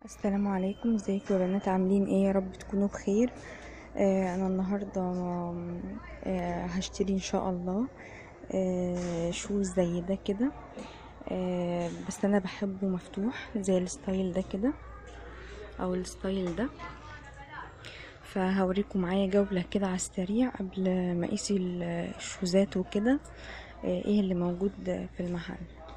السلام عليكم، ازيكم يا بنات؟ عاملين ايه؟ يا رب تكونوا بخير. انا النهارده هشتري ان شاء الله شوز زي ده كده. بس انا بحبه مفتوح زي الستايل ده كده او الستايل ده. فهوريكم معايا جولة كده على السريع قبل ما اقيس الشوزات وكده. ايه اللي موجود في المحل.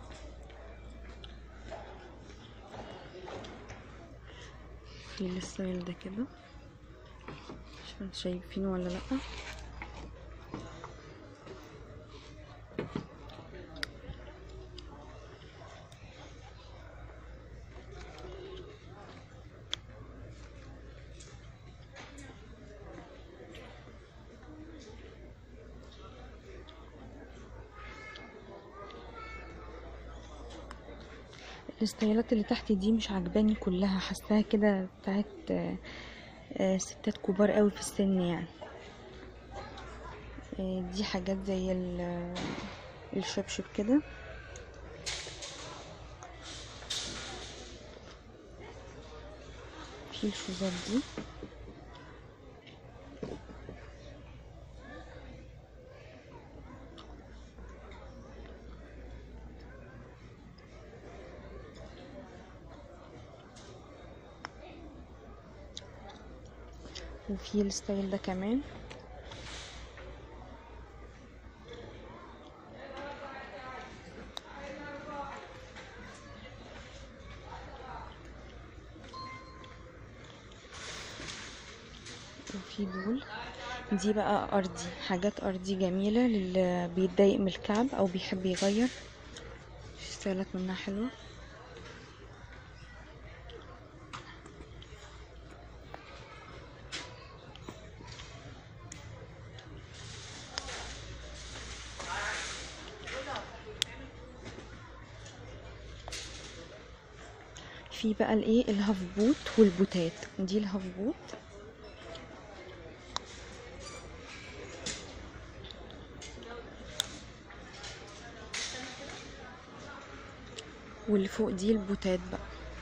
في الستايل ده كده، مش عارفة شايفينه ولا لا. الستايلات اللي تحت دي مش عجباني كلها، حاساها كده بتاعت ستات كبار قوي في السن يعني. دي حاجات زي الشبشب كده. في الشوزات دي وفي الستايل ده كمان. وفي دي بقى ارضي، حاجات ارضي جميلة للي بيتضايق من الكعب او بيحب يغير. في ستايلات منها حلوة. في بقى الايه الهاف بوت والبوتات. دي الهاف بوت واللي فوق دي البوتات بقى.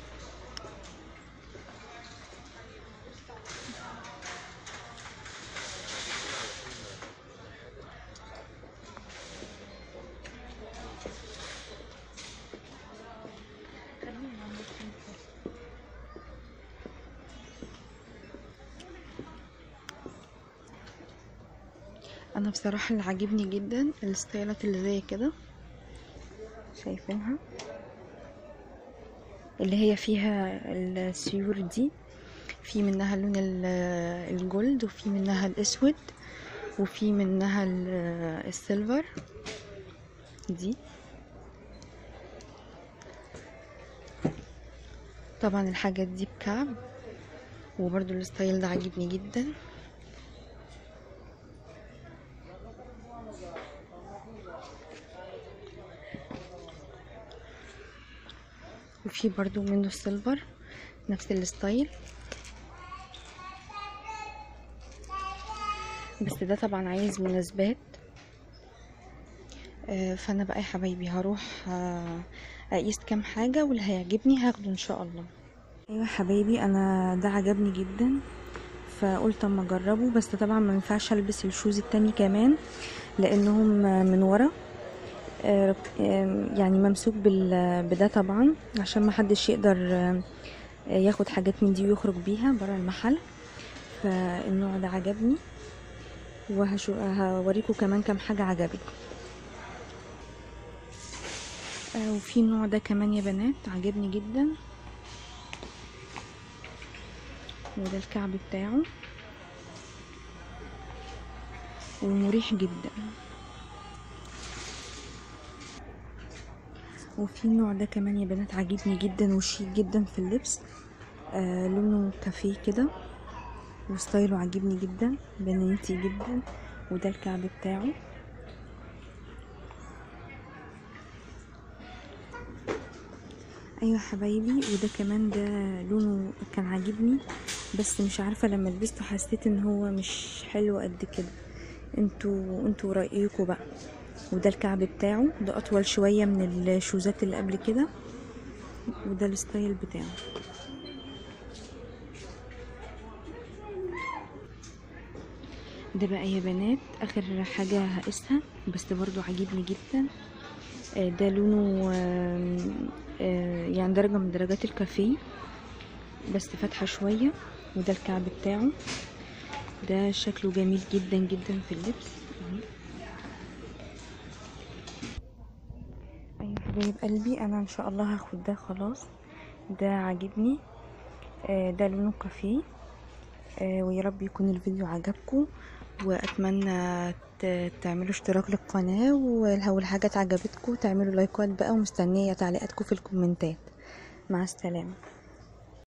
انا بصراحة اللي عاجبني جدا الستايلات اللي زي كده، شايفينها اللي هي فيها السيور دي. في منها اللون الجولد، وفي منها الاسود، وفي منها السيلفر دي. طبعا الحاجات دي بكعب، وبرضو الستايل ده عاجبني جدا. وفي برضو منه السيلفر نفس الستايل، بس ده طبعا عايز مناسبات. فانا بقى يا حبايبي هروح اقيس كام حاجة، واللي هيعجبني هاخده ان شاء الله. ايوه حبايبي، انا ده عجبني جدا فقلت اما اجربه. بس طبعا ما ينفعش البس الشوز التاني كمان لانهم من ورا يعني ممسوك بده طبعا، عشان ما حدش يقدر ياخد حاجات من دي ويخرج بيها برا المحل. فالنوع ده عجبني، وهوريكم كمان كام حاجة عجبت. وفي النوع ده كمان يا بنات عجبني جدا، وده الكعب بتاعه ومريح جدا. وفي النوع ده كمان يا بنات عجبني جدا وشيك جدا في اللبس. لونه كافيه كده وستايله عجبني جدا، بناتي جدا. وده الكعب بتاعه. ايوه حبايبي، وده كمان ده لونه كان عاجبني، بس مش عارفه لما لبسته حسيت ان هو مش حلو قد كده. انتوا رايكم بقى. وده الكعب بتاعه، ده اطول شويه من الشوزات اللي قبل كده، وده الستايل بتاعه. ده بقى يا بنات اخر حاجة هقيسها، بس برضو عاجبني جدا. ده لونه يعني درجة من درجات الكافيه، بس فاتحة شوية. وده الكعب بتاعه، ده شكله جميل جدا جدا في اللبس. ايوه حبايب قلبي، انا ان شاء الله هاخد ده خلاص. ده عاجبني. ده لونه كافيه. ويا رب يكون الفيديو عجبكم، واتمنى تعملوا اشتراك للقناة، ولو الحاجات عجبتكم تعملوا لايكات بقى، ومستنية تعليقاتكم في الكومنتات. مع السلامة.